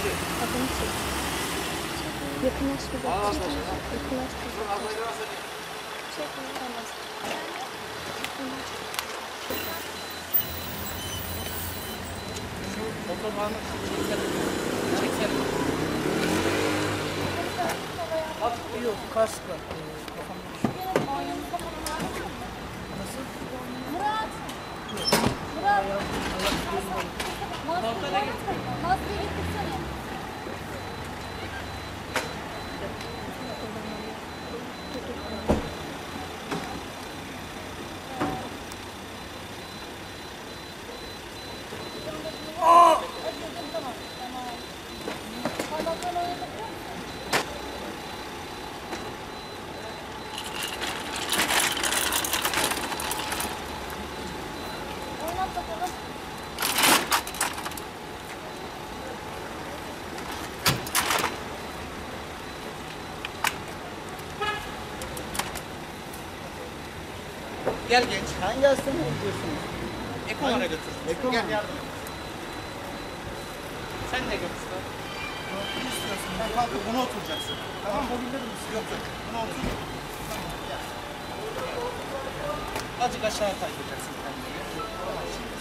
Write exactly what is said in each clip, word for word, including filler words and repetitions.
Adını çek. Yakınlaş bir de. Yakınlaş bir de. Çek onu olmaz. Otobanı çeksene. Çeksene. At. Yok, kaskla. Kafamda düşüyor. Nasıl? Murat! Murat! Maskeyi Maskeyi getirsene. Aa! Tamam, tamam. Parmaklarını oynatabiliyor musun? Oynat bakalım. Gel genç. Hangi hastaneye gidiyorsunuz? Ekomar'a götür. Eko Gel mu? yardım et. Sen de gel usta. Ne istiyorsun? Sen kalkıp buna oturacaksın. Tamam mı? Yok yok. Buna otur. Tamam gel. Azıcık aşağı kaydıracaksın kendini. Tamam şimdi.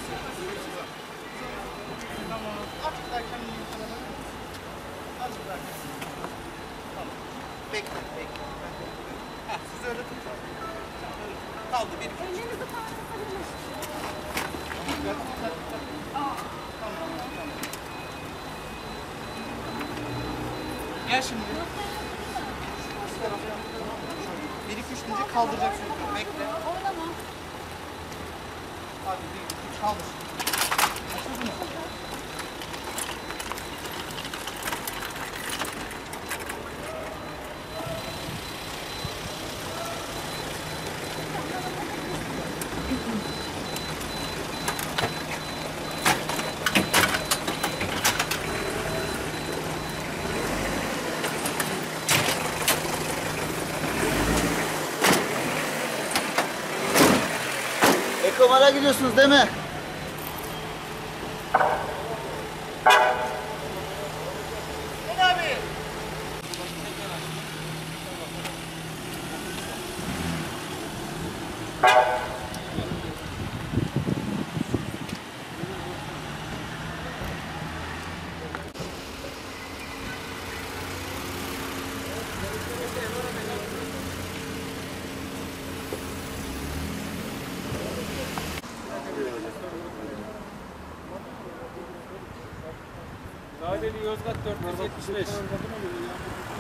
Tamam. Azıcık daha kendini yukarı. Azıcık daha kendini. Tamam. Bekle bekle. Heh, siz öyle tutun. Kaldı bir iki. Ellerinizi kaldırabilir. Gel şimdi. Bir iki üç deyince kaldıracaksın. Bekle. Oynama. Hadi bir iki üç kaldır. Başladın mı? Ekomar'a gidiyorsunuz değil mi? Gel abi. Daireli Yozgat dört yüz yetmiş beş.